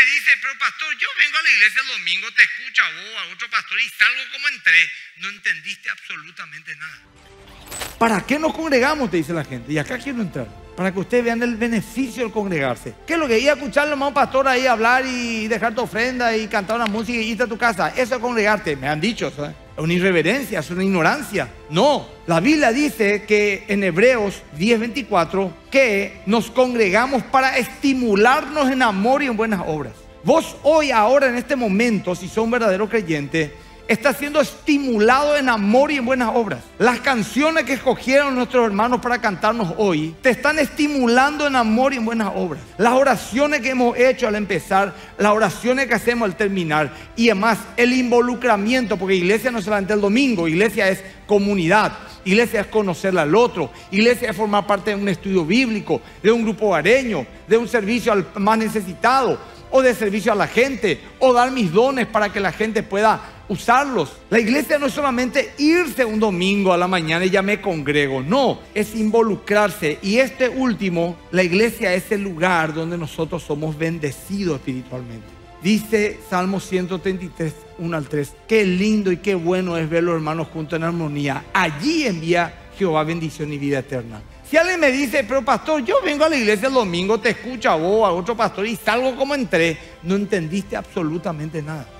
dice, pero pastor, yo vengo a la iglesia el domingo, te escucho a vos, a otro pastor y salgo como entré. No entendiste absolutamente nada. ¿Para qué nos congregamos? Te dice la gente. Y acá quiero entrar. Para que ustedes vean el beneficio del congregarse. ¿Qué es lo que ir a escuchar a un pastor ahí hablar y dejar tu ofrenda y cantar una música y irte a tu casa? Eso es congregarte. Me han dicho eso, ¿eh? Es una irreverencia, es una ignorancia. No, la Biblia dice que en Hebreos 10:24 que nos congregamos para estimularnos en amor y en buenas obras. Vos hoy, ahora, en este momento, si sos un verdadero creyente, está siendo estimulado en amor y en buenas obras. Las canciones que escogieron nuestros hermanos para cantarnos hoy te están estimulando en amor y en buenas obras. Las oraciones que hemos hecho al empezar, las oraciones que hacemos al terminar, y además el involucramiento, porque iglesia no es solamente el domingo, iglesia es comunidad, iglesia es conocerle al otro, iglesia es formar parte de un estudio bíblico, de un grupo hogareño, de un servicio al más necesitado, o de servicio a la gente, o dar mis dones para que la gente pueda usarlos. La iglesia no es solamente irse un domingo a la mañana y ya me congrego. No, es involucrarse. Y este último, la iglesia es el lugar donde nosotros somos bendecidos espiritualmente. Dice Salmo 133, 1 al 3. Qué lindo y qué bueno es ver los hermanos juntos en armonía. Allí envía Jehová bendición y vida eterna. Si alguien me dice, pero pastor, yo vengo a la iglesia el domingo, te escucho a vos, a otro pastor y salgo como entré, no entendiste absolutamente nada.